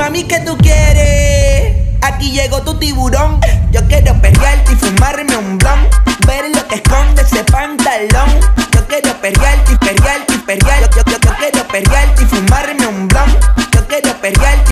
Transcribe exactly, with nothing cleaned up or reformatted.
Mami, ¿qué tú quieres? Aquí llegó tu tiburón. Yo quiero perrearte y fumarme un blon. Ver lo que esconde ese pantalón. Yo quiero perrearte y perrearte y perrearte. Yo, yo, yo quiero perrearte y fumarme